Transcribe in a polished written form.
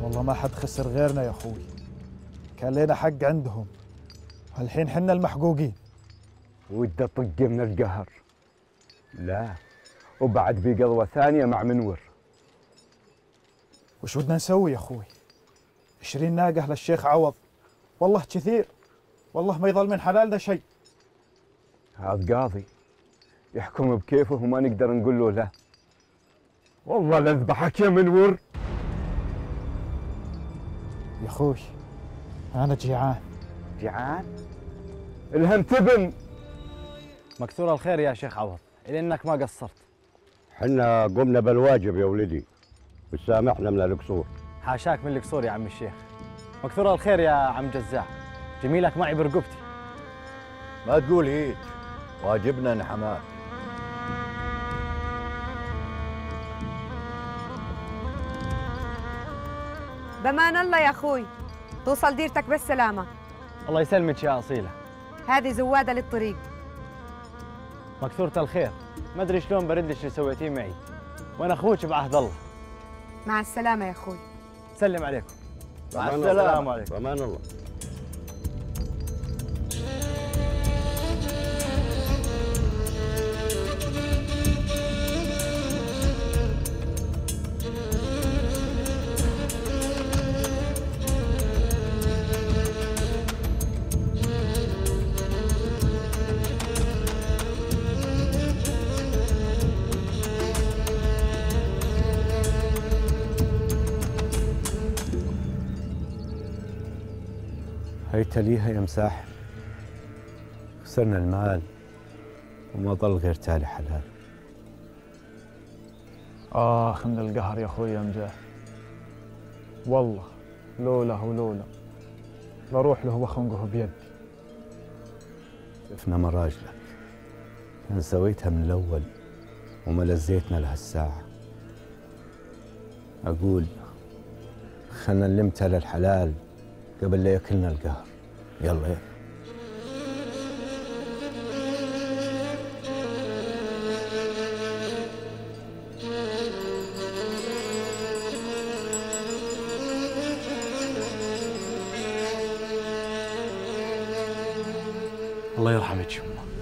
والله ما حد خسر غيرنا يا أخوي، كان لنا حق عندهم، هالحين حنا المحقوقين. وده طق من القهر. لا، وبعد بقضوة ثانية مع منور. وش بدنا نسوي يا أخوي؟ 20 ناقة للشيخ عوض، والله كثير، والله ما يظل من حلالنا شيء. هذا قاضي يحكم بكيفه وما نقدر نقول له لا. والله لأذبحك يا منور. يا أخوي أنا جيعان. جيعان؟ الهم تبن. مكثور الخير يا شيخ عوض، إلى إنك ما قصرت. حنا قمنا بالواجب يا ولدي، وسامحنا من القصور. حاشاك من القصور يا عم الشيخ. مكثور الخير يا عم جزاع، جميلك معي برقبتي. ما تقول هيك، واجبنا نحماك. بمان الله يا اخوي، توصل ديرتك بالسلامة. الله يسلمك يا أصيلة. هذه زوادة للطريق. مكثورة الخير، ما أدري شلون برد لك اللي سويتيه معي، وأنا أخوك بعهد الله. مع السلامة يا اخوي. سلم عليكم. مع السلامة عليكم. بأمان الله. هيت ليها يا مساحر، خسرنا المال وما ضل غير تالي حلال. من القهر يا أخوي يا مجاهد، والله لولا ولولا بروح له وخنقه بيدي. شفنا مراجلك، كان سويتها من الأول وما لزيتنا لهالساعة. أقول خلنا نلمتها للحلال قبل لا ياكلنا القهر. يلا يلا. الله يرحمك يمه.